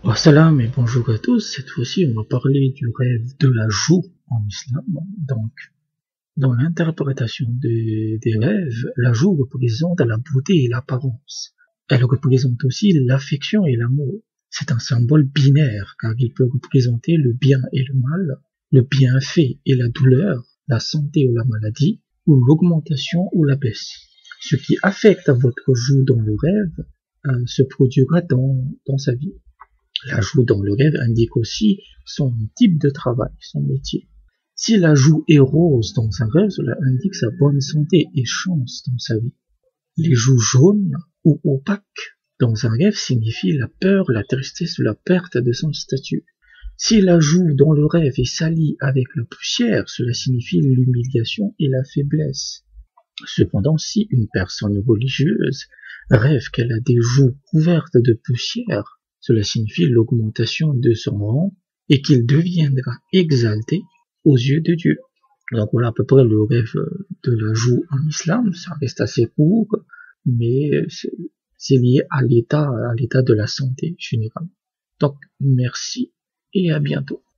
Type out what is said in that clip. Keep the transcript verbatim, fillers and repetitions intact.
Oh, salam et bonjour à tous. Cette fois-ci, on va parler du rêve de la joue en islam. Donc, dans l'interprétation des, des rêves, la joue représente la beauté et l'apparence. Elle représente aussi l'affection et l'amour. C'est un symbole binaire car il peut représenter le bien et le mal, le bienfait et la douleur, la santé ou la maladie, ou l'augmentation ou la baisse. Ce qui affecte votre joue dans le rêve euh, se produira dans, dans sa vie. La joue dans le rêve indique aussi son type de travail, son métier. Si la joue est rose dans un rêve, cela indique sa bonne santé et chance dans sa vie. Les joues jaunes ou opaques dans un rêve signifient la peur, la tristesse ou la perte de son statut. Si la joue dans le rêve est salie avec la poussière, cela signifie l'humiliation et la faiblesse. Cependant, si une personne religieuse rêve qu'elle a des joues couvertes de poussière, cela signifie l'augmentation de son rang et qu'il deviendra exalté aux yeux de Dieu. Donc voilà à peu près le rêve de la joue en islam. Ça reste assez court, mais c'est lié à l'état, à l'état de la santé générale. Donc merci et à bientôt.